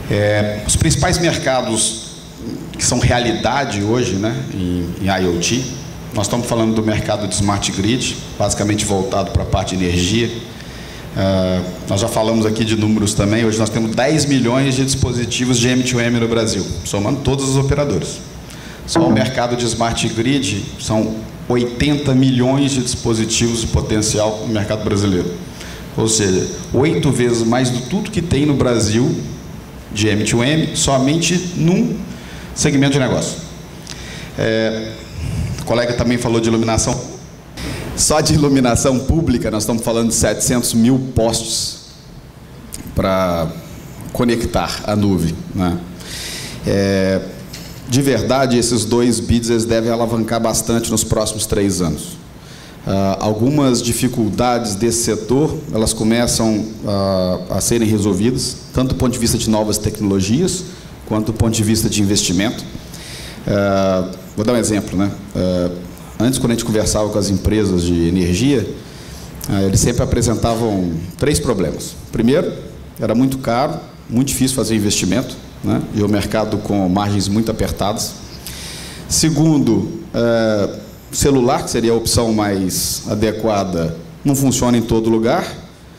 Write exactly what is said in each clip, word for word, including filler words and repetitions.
É, os principais mercados que são realidade hoje, né, em, em IoT, nós estamos falando do mercado de Smart Grid, basicamente voltado para a parte de energia. Uh, nós já falamos aqui de números também. Hoje nós temos dez milhões de dispositivos de M dois M no Brasil, somando todos os operadores. Só o mercado de Smart Grid são oitenta milhões de dispositivos de potencial no mercado brasileiro. Ou seja, oito vezes mais do tudo que tem no Brasil de M dois M, somente num segmento de negócio. É, o colega também falou de iluminação. Só de iluminação pública, nós estamos falando de setecentos mil postes para conectar a nuvem, né? É, de verdade, esses dois bids eles devem alavancar bastante nos próximos três anos. Uh, algumas dificuldades desse setor, elas começam uh, a serem resolvidas, tanto do ponto de vista de novas tecnologias, quanto do ponto de vista de investimento. Uh, vou dar um exemplo, né? Uh, Antes, quando a gente conversava com as empresas de energia, eles sempre apresentavam três problemas. Primeiro, era muito caro, muito difícil fazer investimento, né? E o mercado com margens muito apertadas. Segundo, é, celular, que seria a opção mais adequada, não funciona em todo lugar.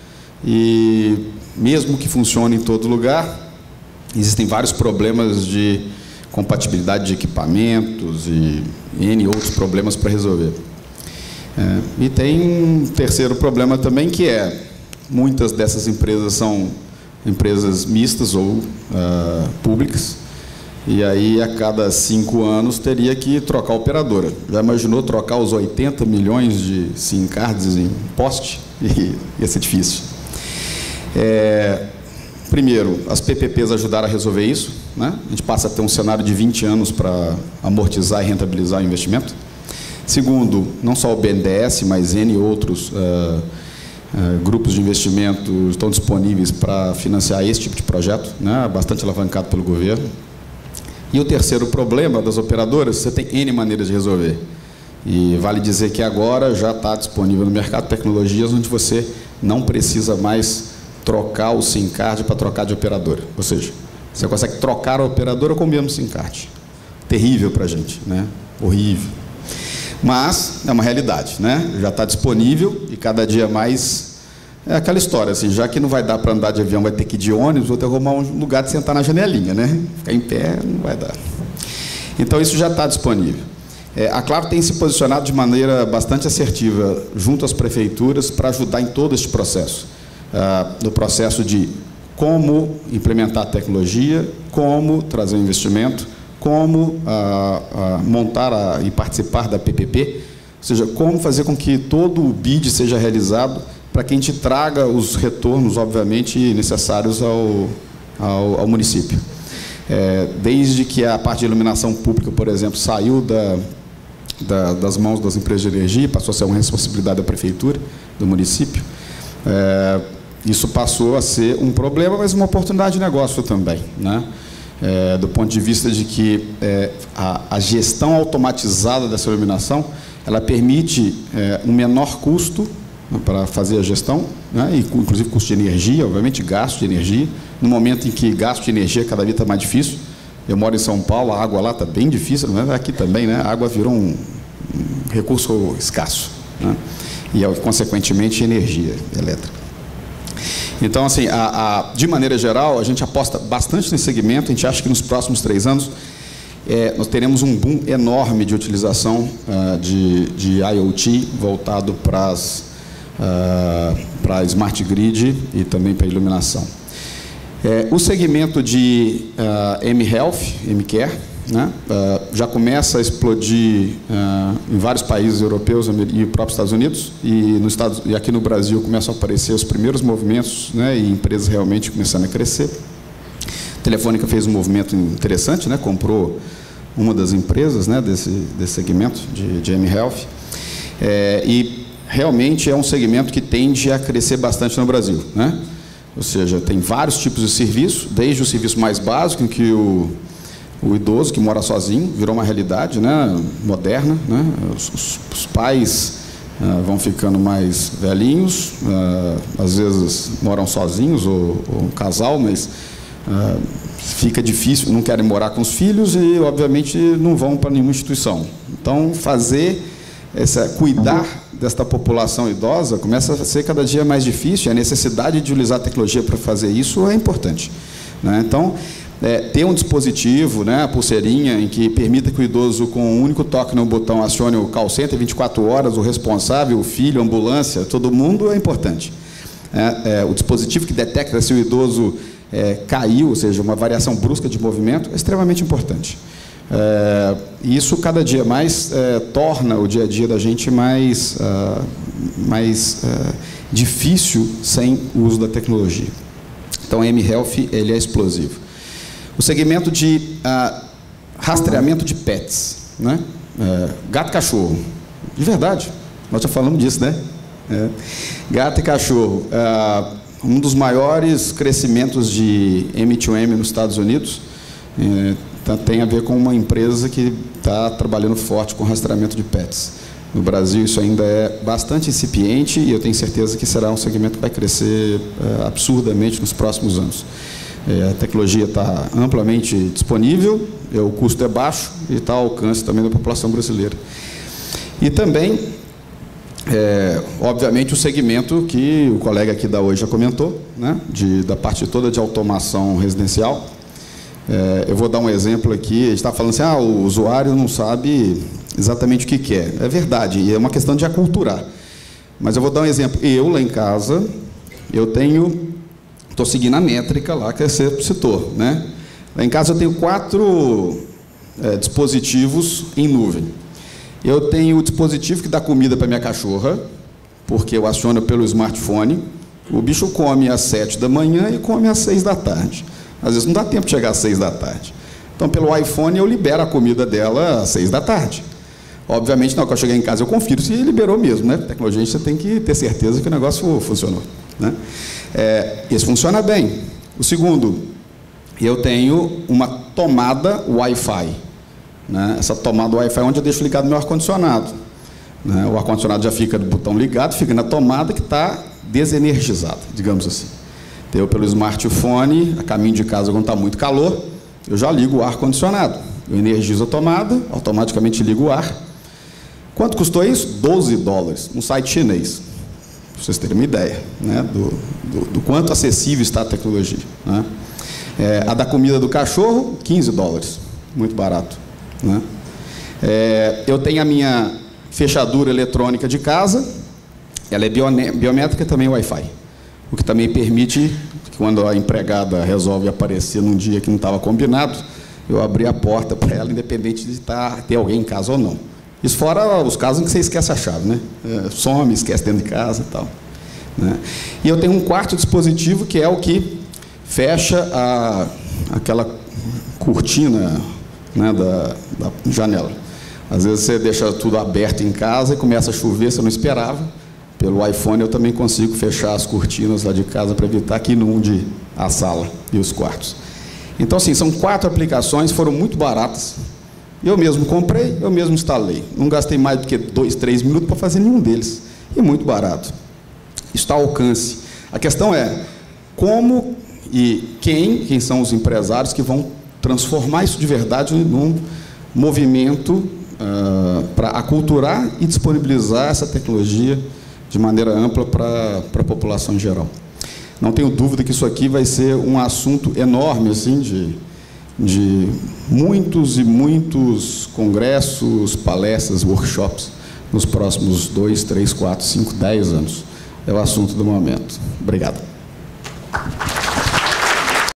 E mesmo que funcione em todo lugar, existem vários problemas de compatibilidade de equipamentos e N outros problemas para resolver. É, e tem um terceiro problema também, que é, muitas dessas empresas são empresas mistas ou uh, públicas, e aí a cada cinco anos teria que trocar a operadora. Já imaginou trocar os oitenta milhões de SIM cards em poste? E ia ser difícil. É, primeiro, as P P Ps ajudaram a resolver isso, né? A gente passa a ter um cenário de vinte anos para amortizar e rentabilizar o investimento. Segundo, não só o B N D E S, mas N outros uh, uh, grupos de investimento estão disponíveis para financiar esse tipo de projeto, né? Bastante alavancado pelo governo. E o terceiro problema das operadoras, você tem N maneiras de resolver. E vale dizer que agora já está disponível no mercado tecnologias onde você não precisa mais trocar o SIM card para trocar de operadora. Ou seja, você consegue trocar a operadora com o mesmo SIM card. Terrível para a gente, né? Horrível. Mas é uma realidade, né? Já está disponível e cada dia mais é aquela história, assim, já que não vai dar para andar de avião, vai ter que ir de ônibus, vou ter que arrumar um lugar de sentar na janelinha, né? Ficar em pé não vai dar. Então isso já está disponível. É, a Claro tem se posicionado de maneira bastante assertiva junto às prefeituras para ajudar em todo este processo. Ah, no processo de como implementar a tecnologia, como trazer um investimento, como ah, ah, montar a, e participar da P P P, ou seja, como fazer com que todo o bid seja realizado para que a gente traga os retornos, obviamente, necessários ao, ao, ao município. É, desde que a parte de iluminação pública, por exemplo, saiu da, da, das mãos das empresas de energia, passou a ser uma responsabilidade da prefeitura, do município, é, isso passou a ser um problema, mas uma oportunidade de negócio também, né? É, do ponto de vista de que é, a, a gestão automatizada dessa iluminação, ela permite é, um menor custo, né, para fazer a gestão, né, e, inclusive custo de energia, obviamente gasto de energia, no momento em que gasto de energia cada vez está mais difícil. Eu moro em São Paulo, a água lá está bem difícil, não é aqui também, né? A água virou um, um recurso escasso, né? E, consequentemente, energia elétrica. Então, assim, a, a, de maneira geral, a gente aposta bastante nesse segmento. A gente acha que nos próximos três anos é, nós teremos um boom enorme de utilização uh, de, de IoT voltado para as uh, para Smart Grid e também para iluminação. É, o segmento de uh, M-Health, M-Care, né, uh, já começa a explodir uh, em vários países europeus e próprios Estados Unidos, e, nos Estados, e aqui no Brasil começam a aparecer os primeiros movimentos, né, e empresas realmente começando a crescer. A Telefônica fez um movimento interessante, né, comprou uma das empresas, né, desse, desse segmento de, de M-Health, é, e realmente é um segmento que tende a crescer bastante no Brasil, né? Ou seja, tem vários tipos de serviço, desde o serviço mais básico, em que o O idoso que mora sozinho virou uma realidade, né, moderna, né? Os, os, os pais uh, vão ficando mais velhinhos, uh, às vezes moram sozinhos ou, ou um casal, mas uh, fica difícil, não querem morar com os filhos e, obviamente, não vão para nenhuma instituição. Então, fazer, essa, cuidar desta população idosa começa a ser cada dia mais difícil, e a necessidade de utilizar a tecnologia para fazer isso é importante, né? Então, é, ter um dispositivo, né, a pulseirinha, em que permita que o idoso, com um único toque no botão, acione o call center vinte e quatro horas, o responsável, o filho, a ambulância, todo mundo, é importante. É, é, o dispositivo que detecta se o idoso é, caiu, ou seja, uma variação brusca de movimento, é extremamente importante. É, e isso, cada dia mais, é, torna o dia a dia da gente mais, uh, mais uh, difícil sem o uso da tecnologia. Então, o mHealth, ele é explosivo. O segmento de uh, rastreamento de pets, né? Uh, gato e cachorro. De verdade, nós já falamos disso, né? É. Gato e cachorro. Uh, um dos maiores crescimentos de M dois M nos Estados Unidos uh, tá, tem a ver com uma empresa que está trabalhando forte com rastreamento de pets. No Brasil, isso ainda é bastante incipiente e eu tenho certeza que será um segmento que vai crescer uh, absurdamente nos próximos anos. A tecnologia está amplamente disponível, o custo é baixo e está ao alcance também da população brasileira. E também, é, obviamente, o segmento que o colega aqui da hoje já comentou, né, de, da parte toda de automação residencial. É, eu vou dar um exemplo aqui. A gente está falando assim, ah, o usuário não sabe exatamente o que quer. É verdade, e é uma questão de aculturar. Mas eu vou dar um exemplo. Eu, lá em casa, eu tenho... Estou seguindo a métrica lá que você citou, né? Lá em casa eu tenho quatro é, dispositivos em nuvem. Eu tenho o dispositivo que dá comida para minha cachorra, porque eu aciono pelo smartphone. O bicho come às sete da manhã e come às seis da tarde. Às vezes não dá tempo de chegar às seis da tarde. Então, pelo iPhone, eu libero a comida dela às seis da tarde. Obviamente, na hora que eu chegar em casa, eu confiro se liberou mesmo, né? Tecnologia, você tem que ter certeza que o negócio funcionou, né? É, isso funciona bem. O segundo, eu tenho uma tomada Wi-Fi, né? Essa tomada Wi-Fi é onde eu deixo ligado meu ar-condicionado, né? O ar-condicionado já fica do botão ligado, fica na tomada que está desenergizada, digamos assim. Então, eu, pelo smartphone, a caminho de casa, quando está muito calor, eu já ligo o ar-condicionado. Eu energizo a tomada, automaticamente ligo o ar. Quanto custou isso? doze dólares, um site chinês. Para vocês terem uma ideia, né, do, do, do quanto acessível está a tecnologia, né? É, a da comida do cachorro, quinze dólares, muito barato, né? É, eu tenho a minha fechadura eletrônica de casa, ela é biométrica e também Wi-Fi, o que também permite que, quando a empregada resolve aparecer num dia que não estava combinado, eu abrir a porta para ela, independente de estar, ter alguém em casa ou não. Isso fora os casos em que você esquece a chave, né? É, some, esquece dentro de casa e tal, né? E eu tenho um quarto dispositivo que é o que fecha a, aquela cortina, né, da, da janela. Às vezes você deixa tudo aberto em casa e começa a chover, você não esperava. Pelo iPhone eu também consigo fechar as cortinas lá de casa para evitar que inunde a sala e os quartos. Então, assim, são quatro aplicações, foram muito baratas. Eu mesmo comprei, eu mesmo instalei. Não gastei mais do que dois, três minutos para fazer nenhum deles. E muito barato. Isso está ao alcance. A questão é como e quem, quem são os empresários que vão transformar isso de verdade num movimento uh, para aculturar e disponibilizar essa tecnologia de maneira ampla para a população em geral. Não tenho dúvida que isso aqui vai ser um assunto enorme, assim, de... de muitos e muitos congressos, palestras, workshops nos próximos dois, três, quatro, cinco, dez anos. É o assunto do momento. Obrigado.